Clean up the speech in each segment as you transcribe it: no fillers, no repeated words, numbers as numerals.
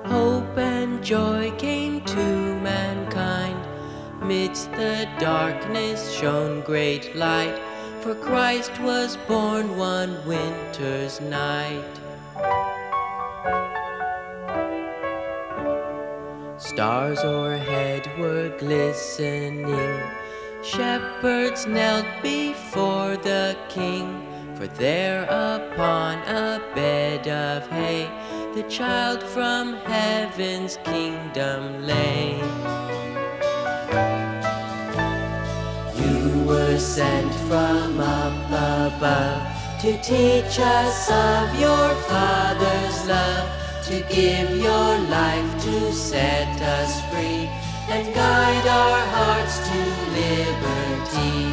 Hope and joy came to mankind. Midst the darkness shone great light, for Christ was born one winter's night. Stars o'erhead were glistening, shepherds knelt before the King, for there upon a bed of hay the child from heaven's kingdom lay. You were sent from up above to teach us of your Father's love, to give your life to set us free and guide our hearts to liberty.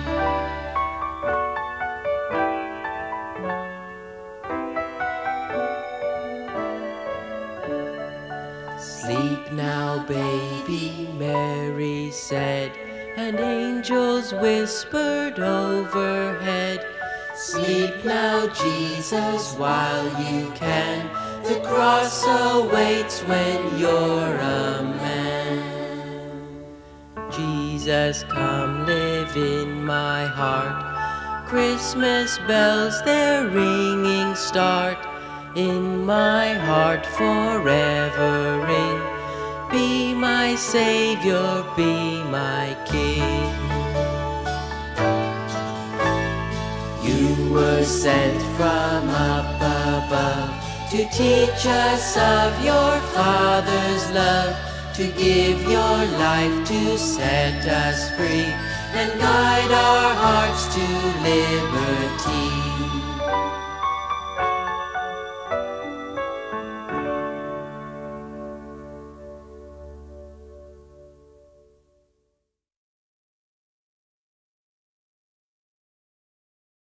Sleep now, baby, Mary said, and angels whispered overhead. Sleep now, Jesus, while you can. The cross awaits when you're a man. Jesus, come live in my heart. Christmas bells, their ringing start. In my heart forever ring. Be my Savior, be my King. You were sent from up above to teach us of your Father's love, to give your life to set us free and guide our hearts to liberty.